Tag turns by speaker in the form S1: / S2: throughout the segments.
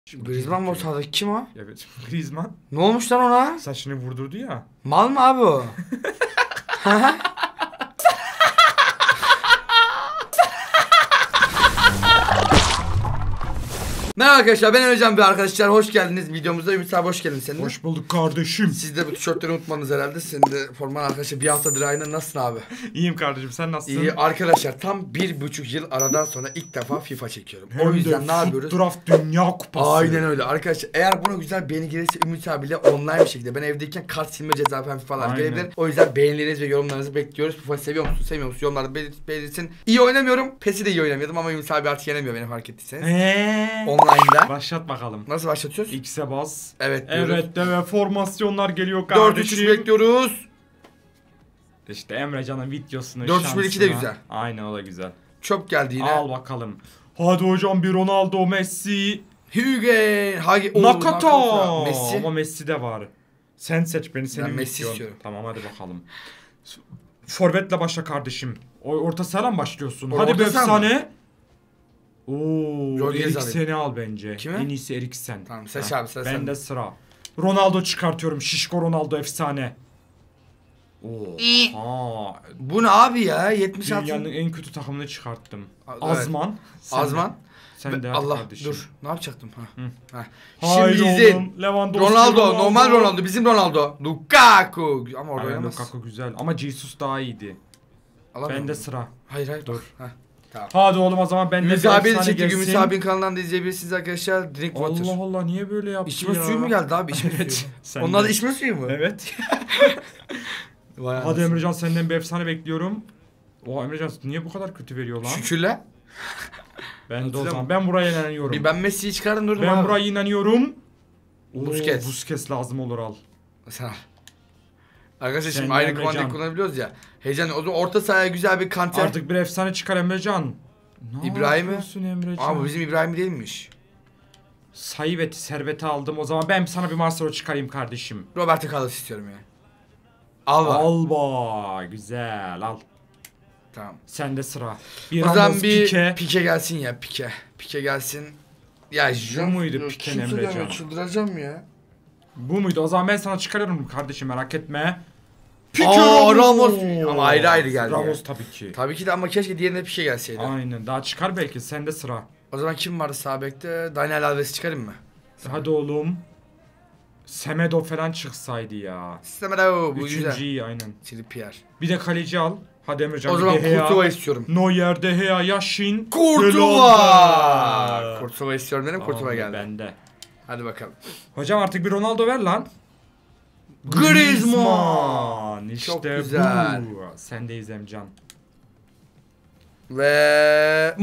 S1: Griezmann mı o sağdaki, kim o?
S2: Evet, Griezmann.
S1: Ne olmuş lan ona?
S2: Saçını vurdurdu ya.
S1: Mal mı abi o? Merhaba arkadaşlar, ben Emrecan bir arkadaşlar, hoş geldiniz videomuza. Ümit abi hoş geldin sen de.
S2: Hoş bulduk kardeşim.
S1: Siz de bu tişörtleri unutmadınız herhalde. Senin de forman arkadaşlar, bir haftadır aynı. Nasılsın abi?
S2: İyiyim kardeşim, sen nasılsın?
S1: İyi arkadaşlar, tam 1,5 yıl aradan sonra ilk defa FIFA çekiyorum.
S2: Hem
S1: o yüzden ne yapıyoruz?
S2: Draft Dünya Kupası.
S1: Aynen öyle arkadaşlar, eğer buna güzel beğeni gelirse Ümit abiyle online bir şekilde, ben evdeyken kart silme ceza falan gelebilir. O yüzden beğenilerinizi ve yorumlarınızı bekliyoruz. FIFA seviyor musun, sevmiyor musun? Yorumlarda belirtin. İyi oynamıyorum. PES'i de iyi oynamıyordum ama Ümit abi artık yenemiyor beni, fark ettiyseniz. Online'da.
S2: Başlat bakalım.
S1: Nasıl başlatıyoruz?
S2: X'e bas.
S1: Evet diyoruz.
S2: Evet de formasyonlar geliyor kardeşim.
S1: 4-3 bekliyoruz.
S2: İşte Emrecan'ın videosunu
S1: 4-3-1-2 de güzel.
S2: Aynen, o da güzel.
S1: Çöp geldi yine.
S2: Al bakalım. Hadi hocam, bir Ronaldo, Messi.
S1: Nakata.
S2: Messi. Ama Messi de var. Sen seç, beni senin.
S1: Ben Messi istiyorum.
S2: Tamam, hadi bakalım. Forvetle başla kardeşim. Orta sahadan başlıyorsun.
S1: Orta
S2: Hadi bir
S1: saha mı?
S2: efsane. Ooo, Eriksen'i al bence.
S1: Kimi?
S2: En iyisi Eriksen.
S1: Tamam, seç abi, seç.
S2: Bende sıra. Ronaldo çıkartıyorum. Şişko Ronaldo, efsane. Oha.
S1: Bu ne abi ya? 76.
S2: Dünyanın en kötü takımını çıkarttım.
S1: Evet.
S2: Azman.
S1: Azman.
S2: Sen de
S1: Allah
S2: kardeşim.
S1: dur. Ne yapacaktım? Ha.
S2: Hayır
S1: Şimdi izleyin.
S2: oğlum, Lewandowski,
S1: Ronaldo, normal Ronaldo, bizim Ronaldo. Lukaku. Ama orada
S2: Aynen,
S1: oynamaz.
S2: Lukaku güzel ama Jesus daha iyiydi.
S1: Bende
S2: sıra.
S1: Hayır.
S2: Dur.
S1: Tamam.
S2: Hadi oğlum, o zaman ben de
S1: Ümit
S2: bir
S1: abi de
S2: efsane
S1: çekti.
S2: gelsin.
S1: Ümit abinin kanalından da izleyebilirsiniz arkadaşlar. Drink water.
S2: Allah Allah, niye böyle yaptın
S1: İçme
S2: ya?
S1: suyu mu geldi abi? İçme
S2: Evet,
S1: suyu.
S2: sen
S1: Onlar
S2: de.
S1: da içme suyu mu?
S2: Evet.
S1: Vay
S2: Hadi
S1: anasını.
S2: Emrecan, senden bir efsane bekliyorum. Oha Emrecan, niye bu kadar kötü veriyor lan?
S1: Şükürler.
S2: Ben de o zaman ben buraya inanıyorum.
S1: Ben Messi'yi çıkardım durdum
S2: Ben
S1: abi.
S2: buraya inanıyorum.
S1: Busquets.
S2: Busquets lazım olur, al.
S1: Sen al. Arkadaşlar
S2: Sen
S1: şimdi
S2: de
S1: aynı
S2: Emrecan.
S1: kumandayı kullanabiliyoruz ya. Heyecanlı. O zaman orta sahaya güzel bir Kante.
S2: Artık bir efsane çıkar Emrecan. Ne
S1: İbrahim'i?
S2: yapıyorsun Emrecan?
S1: Ama bu bizim İbrahim değilmiş.
S2: Sayı serveti aldım, o zaman ben sana bir Marcelo çıkarayım kardeşim.
S1: Roberto Carlos istiyorum ya. Alba.
S2: Alba, güzel, al.
S1: Tamam.
S2: Sende sıra. Bir
S1: O zaman
S2: Ramos,
S1: bir
S2: Pique.
S1: Pique gelsin ya, Pique. Pique gelsin. Ya
S2: Bu muydu Pique'nin Emrecan?
S1: Çıldıracağım ya.
S2: Bu muydu? O zaman ben sana çıkarıyorum kardeşim, merak etme.
S1: Ramos. Ama ayrı ayrı geldi.
S2: Ramos
S1: ya.
S2: tabii ki.
S1: Tabii ki de, ama keşke diğerine Pique gelseydi.
S2: Aynen, daha çıkar belki, sende sıra.
S1: O zaman kim vardı sağ bekte? Daniel Alves'i çıkarayım mı?
S2: Hadi oğlum. Semedo falan çıksaydı ya.
S1: İstemede bu
S2: Üçüncü
S1: güzel.
S2: iyi, aynen.
S1: Trippier.
S2: Bir de kaleci al. Hadi Emrecan.
S1: O zaman
S2: De Gea,
S1: Courtois istiyorum.
S2: Neuer, De Gea, Yashin.
S1: Courtois. Courtois istiyorum dedim, Courtois
S2: Tamam,
S1: geldi.
S2: bende.
S1: Hadi bakalım.
S2: Hocam artık bir Ronaldo ver lan.
S1: Griezmann.
S2: İşte
S1: Çok güzel.
S2: bu. Sendeyiz Emcan.
S1: Ve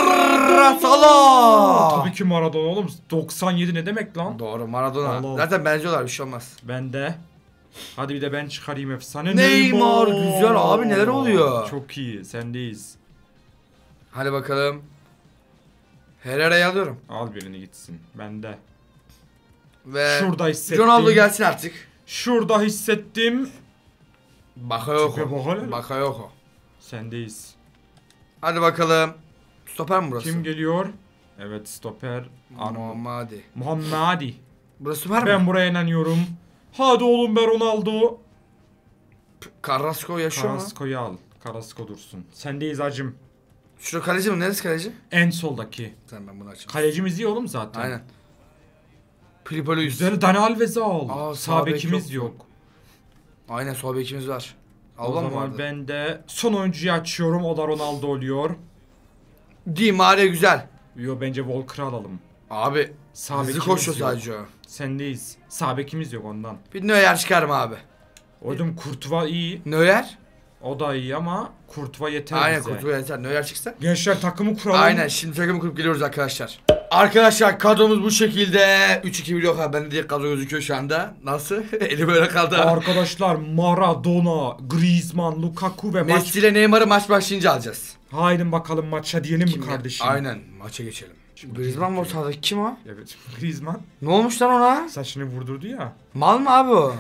S1: Salah.
S2: Tabii ki Maradona oğlum. 97 ne demek lan?
S1: Doğru, Maradona.
S2: Allah.
S1: Zaten benziyorlar, bir şey olmaz.
S2: Bende. Hadi bir de ben çıkarayım efsane.
S1: Neymar, güzel abi, neler oluyor?
S2: Çok iyi, sendeyiz.
S1: Hadi bakalım. Herrera'yı alıyorum.
S2: Al birini gitsin. Bende.
S1: Ve
S2: Şurada hissettim.
S1: Ronaldo gelsin artık.
S2: Şurada hissettim.
S1: Bakayoko.
S2: Bakayoko.
S1: Bakayoko.
S2: Sendeyiz.
S1: Hadi bakalım. Stoper mi burası?
S2: Kim geliyor? Evet, stoper.
S1: Muhammadi.
S2: Muhammadi.
S1: Burası stoper mi?
S2: Ben buraya inanıyorum. Hadi oğlum be Ronaldo.
S1: Carrasco yaşıyor mu?
S2: Carrasco'yu al. Carrasco dursun. Sendeyiz acım.
S1: Şurada kaleci mi? Neresi kaleci?
S2: En soldaki.
S1: Tamam, ben bunu açayım.
S2: Kalecimiz iyi oğlum zaten.
S1: Aynen. Filippo Luis.
S2: Güzel, Dani Alves'i al.
S1: Aa,
S2: Sağ
S1: sağ bek
S2: bekimiz
S1: yok.
S2: yok.
S1: Aynen, sol bekimiz var.
S2: O
S1: Allah mı
S2: zaman
S1: vardı?
S2: ben de son oyuncuyu açıyorum. O da Ronaldo oluyor.
S1: Di Maria güzel.
S2: Yo, bence Walker'ı alalım.
S1: Abi
S2: Sağ
S1: hızlı
S2: bekimiz
S1: koşuyor
S2: yok.
S1: sadece o.
S2: Sendeyiz. Sağ bekimiz yok ondan.
S1: Bir Neuer çıkarım abi.
S2: Oğlum Courtois iyi.
S1: Neuer?
S2: O da iyi ama Courtois yeter
S1: Aynen,
S2: bize.
S1: Courtois yeter. Neuer çıksa.
S2: Gençler, takımı kuralım.
S1: Aynen, şimdi takımı kurup geliyoruz arkadaşlar. Arkadaşlar kadromuz bu şekilde. 3-2 biliyor ha, bende diye kadro gözüküyor şu anda. Nasıl? Eli böyle kaldı.
S2: Arkadaşlar Maradona, Griezmann, Lukaku ve
S1: Messi ile Neymar'ı maç başlayınca alacağız.
S2: Haydi bakalım, maça diyelim mi kardeşim?
S1: Aynen, maça geçelim. Griezmann mı o sağdaki, kim o?
S2: Evet, Griezmann.
S1: Ne olmuş lan ona?
S2: Saçını vurdurdu ya.
S1: Mal mı abi o?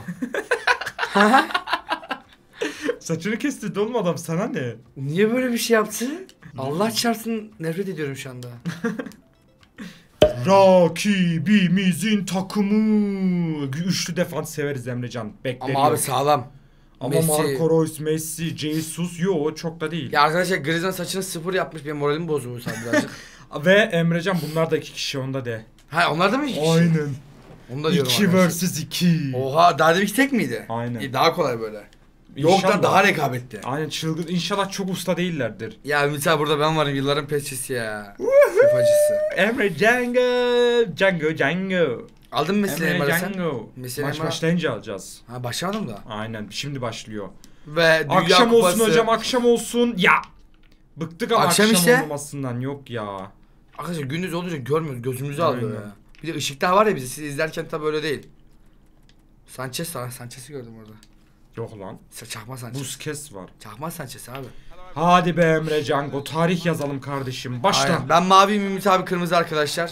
S2: Saçını kesti oğlum adam, sana ne?
S1: Niye böyle bir şey yaptı? Allah çarpsın, nefret ediyorum şu anda.
S2: Rakibimizin takımı. Üçlü defans severiz Emrecan. Bekleriyor.
S1: Ama abi sağlam.
S2: Ama
S1: Messi.
S2: Marco Reus, Messi, Jesus yok çok da değil.
S1: Ya arkadaşlar Griezmann saçını 0 yapmış. Benim moralim bozulmuş abi birazcık.
S2: Ve Emrecan bunlar da 2 kişi onda de.
S1: Ha onlar da mı 2 kişi?
S2: Aynen.
S1: Onu da diyorum
S2: 2
S1: arkadaşlar.
S2: vs 2.
S1: Oha daha demek tek miydi?
S2: Aynen.
S1: Daha kolay böyle. Yok
S2: İnşallah.
S1: da daha rekabetli.
S2: Aynen çılgın. İnşallah çok usta değillerdir.
S1: Ya mesela burada ben varım yılların pesçisi ya. Fifacısı.
S2: Emre Django.
S1: Aldın mı Messi'yi
S2: Emre
S1: Neymar sen?
S2: Django.
S1: Messi'yi
S2: Maç
S1: Neymar-
S2: başlayınca alacağız.
S1: Ha başlamadım da.
S2: Aynen şimdi başlıyor.
S1: Ve Dünya
S2: Akşam
S1: Kupası.
S2: olsun hocam akşam olsun. Ya. Bıktık ama
S1: Akşam
S2: akşam,
S1: işte.
S2: olmasından yok ya.
S1: Arkadaşlar gündüz olunca görmüyoruz. Gözümüzü alıyor
S2: Aynen.
S1: ya. Bir de ışıklar var ya bizi. Siz izlerken tabi öyle değil. Sanchez'i gördüm orada.
S2: Yok lan.
S1: Çakma Sanchez.
S2: Busquets var.
S1: Çakma Sanchez abi.
S2: Hadi be Emre Django. Tarih yazalım kardeşim. Başla.
S1: Aynen. Ben maviyim, Ümit abi kırmızı arkadaşlar.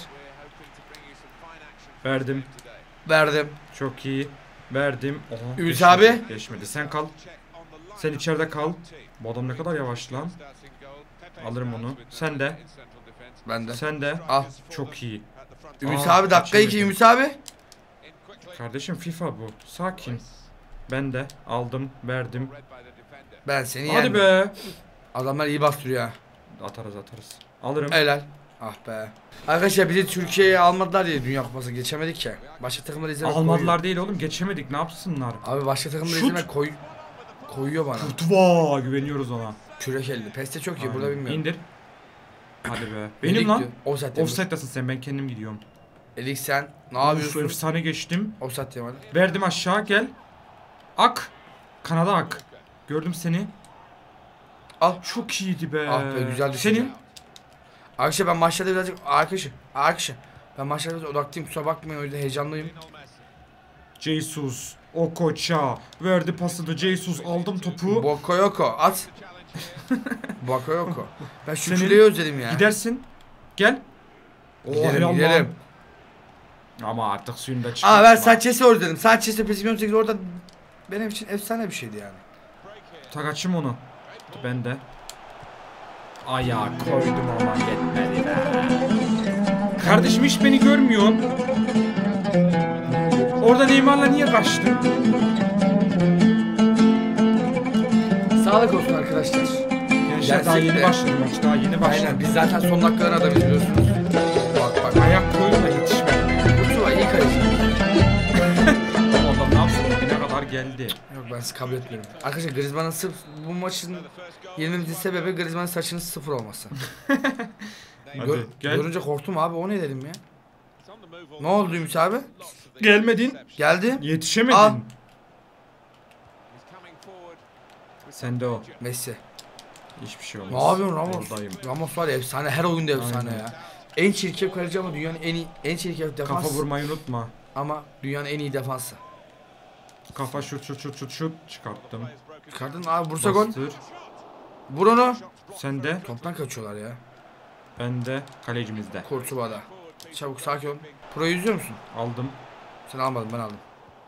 S2: Verdim.
S1: Verdim.
S2: Çok iyi. Verdim. Oha,
S1: Ümit
S2: geçmedi,
S1: abi.
S2: Geçmedi. Sen kal. Sen içeride kal. Bu adam ne kadar yavaş lan. Alırım onu. Sen de.
S1: Ben de.
S2: Sen de.
S1: Al.
S2: Çok iyi.
S1: Ümit
S2: Aa,
S1: abi dakika 2
S2: kaçırmadım.
S1: Ümit abi.
S2: Kardeşim FIFA bu. Sakin. Ben de aldım, verdim.
S1: Ben seni
S2: Hadi
S1: yendim.
S2: be.
S1: Adamlar iyi bastırıyor ha.
S2: Atarız. Alırım.
S1: Helal. Ah be. Arkadaşlar bizi Türkiye'ye almadılar diye Dünya Kupası geçemedik ya. Başka takımları izlemek
S2: Almadılar değil oğlum. Geçemedik. Ne yapsınlar?
S1: koyuyor. Abi başka takımları
S2: Şut.
S1: izlemek koyuyor bana.
S2: Kurtuva. Güveniyoruz ona.
S1: Kürek elli. PES'te çok iyi.
S2: Aynen.
S1: Burada bilmiyorum.
S2: İndir. Hadi be.
S1: Elik
S2: Benim lan.
S1: diyor. Offside diyor.
S2: Offside'dasın sen. Ben kendim gidiyorum.
S1: Elik sen ne
S2: Uf,
S1: yapıyorsun?
S2: efsane geçtim.
S1: Offside diyor hadi.
S2: Verdim aşağı gel. Ak. Kanada ak. Gördüm seni.
S1: Al.
S2: Çok iyiydi be.
S1: Ah be güzel düşünce.
S2: Senin.
S1: Arkadaşlar ben maçlarda birazcık arkadaşlar. Ben maçlarda biraz odaklıyım kusura bakmayın o yüzden heyecanlıyım.
S2: Jesus. Okocha. Verdi pasını Jesus. Aldım topu.
S1: Bakayoko at. Bakayoko. Ben şu
S2: Senin-
S1: küleyi özledim ya.
S2: Gidersin. Gel.
S1: Giderim,
S2: Allah'ım.
S1: giderim.
S2: Ama artık suyunu da çıkartma.
S1: Aa ben Sanchez'i özledim. Sanchez'le PES 2018 orada benim için efsane bir şeydi yani.
S2: Tak açayım onu. Ben de. Ayağa koydum ama yetmedi be. Kardeşim hiç beni görmüyorsun. Orada Neymar'la niye kaçtın?
S1: Sağlık olsun arkadaşlar.
S2: Gençler daha yeni
S1: Gerçekten.
S2: başladı maç. Daha yeni başladı.
S1: Aynen biz zaten son dakikalar adamız biliyorsunuz. Bak
S2: Ayak koydum da yetişmedi.
S1: Kurtuva iyi kaleci.
S2: O adam ne yapsın? Bugüne kadar geldi.
S1: Yok ben sizi kabul etmiyorum. Arkadaşlar Griezmann'ın sırf bu maçın yenilmemizin sebebi Griezmann'ın saçının 0 olması.
S2: Hadi gel.
S1: Görünce korktum abi o ne dedim ya. Ne oldu Ümit abi?
S2: Gelmedin.
S1: Geldi.
S2: Yetişemedin.
S1: Al.
S2: Sen de o.
S1: Messi.
S2: Hiçbir şey olmaz.
S1: Ne yapıyorsun Ramos?
S2: Oradayım.
S1: Ramos var ya efsane her oyunda efsane
S2: Aynen.
S1: ya. En çirkef kaleci ama dünyanın en çirkef defans.
S2: Kafa vurmayı unutma.
S1: Ama dünyanın en iyi defansı.
S2: Kafa şut çıkarttım.
S1: Çıkardın abi Bursa gol.
S2: Bastır.
S1: Vur onu.
S2: Sen de.
S1: Toptan kaçıyorlar ya.
S2: Ben de kalecimizde.
S1: Kurtuva'da. Çabuk sakin ol. Pro'yu izliyor musun?
S2: Aldım.
S1: Sen almadın ben aldım.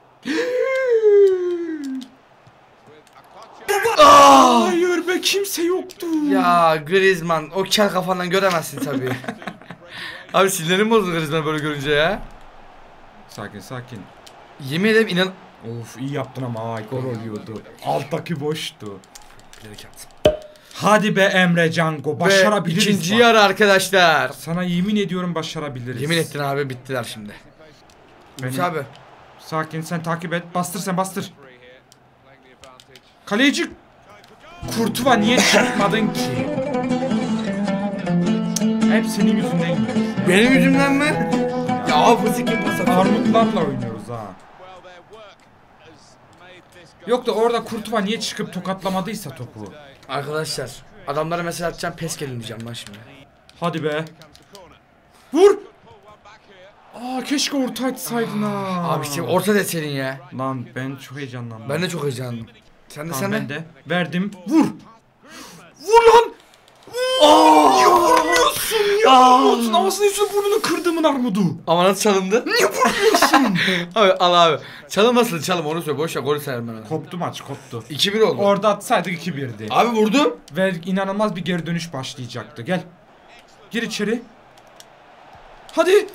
S2: Hayır be kimse yoktu.
S1: Ya Griezmann o kel kafandan göremezsin tabii. Abi sinirim bozuldu Griezmann böyle görünce ya.
S2: Sakin.
S1: Yemin ederim inan...
S2: Of iyi yaptın ama ay gol oluyordu. Alttaki boştu.
S1: Bilerek yaptım.
S2: Hadi be Emre Django başarabiliriz.
S1: Ve ikinci
S2: bak.
S1: yarı arkadaşlar.
S2: Sana yemin ediyorum başarabiliriz.
S1: Yemin ettin abi bittiler şimdi.
S2: Benim-
S1: Ümit abi.
S2: Sakin sen takip et. Bastır sen bastır. Kaleci Kurtuva niye çıkmadın ki? Hep senin yüzünden gidiyoruz.
S1: Benim yüzümden mi? Ya fısık bir pas atıyor.
S2: Armutlarla oynuyoruz ha. Yok da orada Kurtuva niye çıkıp tokatlamadıysa topu.
S1: Arkadaşlar adamlara mesela atacağım pes gelin diyeceğim ben şimdi.
S2: Hadi be. Vur. Aa keşke orta açsaydın ha.
S1: Abi işte orta desenin ya.
S2: Lan ben çok heyecanlandım.
S1: Ben de çok heyecanlıyım. Sen de
S2: Tamam, ben
S1: sen de.
S2: de. Verdim. Vur. Vur lan. Niye vurmuyorsun? Niye vurmuyorsun? Ağzını yüzünü burnunu kırdımın armudu.
S1: Ama nasıl çalındı?
S2: Niye vurmuyorsun?
S1: Abi al abi. Çalınmasın çalım onu söyle. Boş ver golü sayarım ben ona.
S2: Koptu maç koptu.
S1: 2-1 oldu.
S2: Orada atsaydık 2-1'di.
S1: Abi vurdum.
S2: Ve inanılmaz bir geri dönüş başlayacaktı. Gel. Gir içeri. Hadi.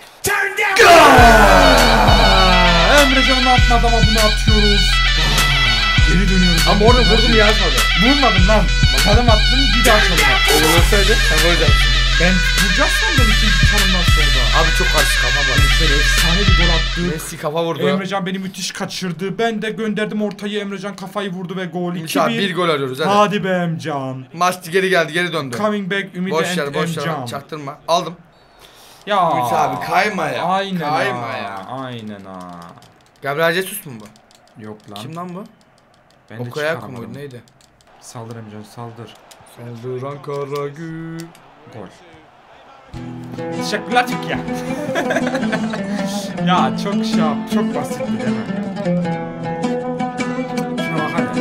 S2: Emrecan'ın atmadı ama bunu atıyoruz. Geri dönüyoruz.
S1: Ama orada vurdum yazmadı.
S2: Vurmadın lan. Çalım attın bir daha çalım attın.
S1: Öyle olsaydı sen vuracaksın.
S2: Ben vuracaksam ben ikinci çalımdan sonra.
S1: Abi çok karşı kafa var.
S2: Şöyle efsane bir gol attı.
S1: Messi kafa vurdu.
S2: Emrecan beni müthiş kaçırdı. Ben de gönderdim ortayı. Emrecan kafayı vurdu ve gol 2-1.
S1: Bir gol arıyoruz hadi.
S2: Hadi be Emcan.
S1: Maç geri geldi, geri döndü.
S2: Coming back Ümit
S1: Boş
S2: and
S1: yer, boş yer.
S2: Emcan.
S1: Çaktırma. Aldım.
S2: Ya.
S1: Ümit abi kayma ya.
S2: Aynen
S1: Kayma
S2: ha.
S1: ya.
S2: Aynen ha.
S1: Gabriel Jesus mu bu?
S2: Yok lan.
S1: Kim lan bu?
S2: Ben de
S1: Okoyaku
S2: çıkaramadım.
S1: muydu neydi?
S2: Saldır Emcan saldır.
S1: Saldıran Karagül.
S2: Gol. Teşekkürler ya. Ya çok çok basitti değil mi? Şuna bak hadi.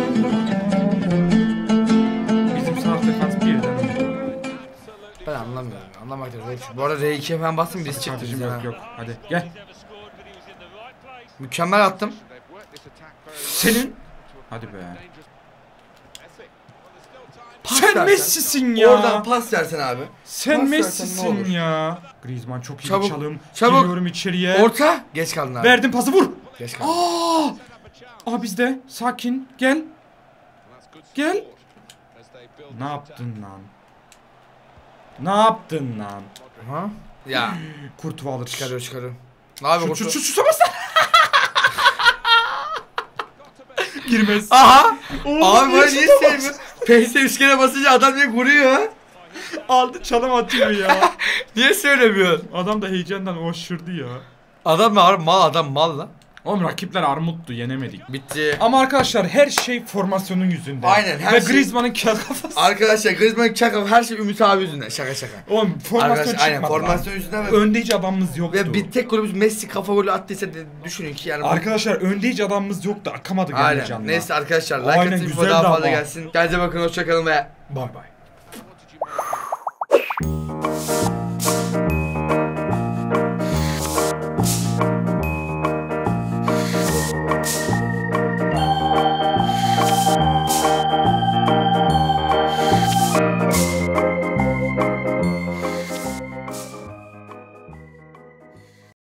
S2: Bizim sağ defans birden oldu.
S1: Ben anlamıyorum. Anlamak da zor. Bu arada R2'ye falan bastım biz çıktık
S2: Kardeşim
S1: bize.
S2: yok yok. Hadi gel.
S1: Mükemmel attım.
S2: Senin. Hadi be.
S1: Pas
S2: Sen
S1: versen.
S2: Messi'sin ya.
S1: Oradan pas versen abi.
S2: Sen
S1: pas versen ne olur?
S2: Messi'sin ya. Griezmann çok iyi
S1: Çabuk,
S2: bir çalım.
S1: çabuk.
S2: Giriyorum içeriye.
S1: Orta. Geç kaldın abi.
S2: Verdim pası vur.
S1: Geç kaldın.
S2: Aa bizde. Sakin. Gel. Gel. Ne yaptın lan? Ne yaptın lan?
S1: Ha? Ya.
S2: Kurtuva alır.
S1: Çıkarıyor. Ne abi
S2: Şu
S1: kurtu?
S2: sabasın. Girmez.
S1: Aha.
S2: Oğlum,
S1: Abi bana
S2: niye
S1: niye
S2: şuta
S1: sevmiyor? PS üçgene basınca adam niye vuruyor?
S2: Aldı çalım atıyor ya.
S1: Niye söylemiyorsun?
S2: Adam da heyecandan oşurdu ya.
S1: Adam mal adam mal lan.
S2: Oğlum rakipler armuttu yenemedik.
S1: Bitti.
S2: Ama arkadaşlar her şey formasyonun yüzünden.
S1: Aynen, her
S2: Ve
S1: şey-
S2: Griezmann'ın kağıt kafası.
S1: Arkadaşlar Griezmann Çakal her şey Ümit abi yüzünden. Şaka.
S2: Oğlum formasyon
S1: Arkadaşlar aynen
S2: çıkmadı.
S1: formasyon yüzünden ve,
S2: Önde hiç adamımız yoktu.
S1: ve bir tek golümüz Messi kafa golü attıysa düşünün ki yani.
S2: Arkadaşlar önde hiç adamımız yoktu. Akamadık
S1: Aynen.
S2: canla.
S1: Neyse arkadaşlar like
S2: Aynen,
S1: atın
S2: güzeldi
S1: daha fazla
S2: ama.
S1: gelsin. Kendinize bakın hoşçakalın ve bay bay.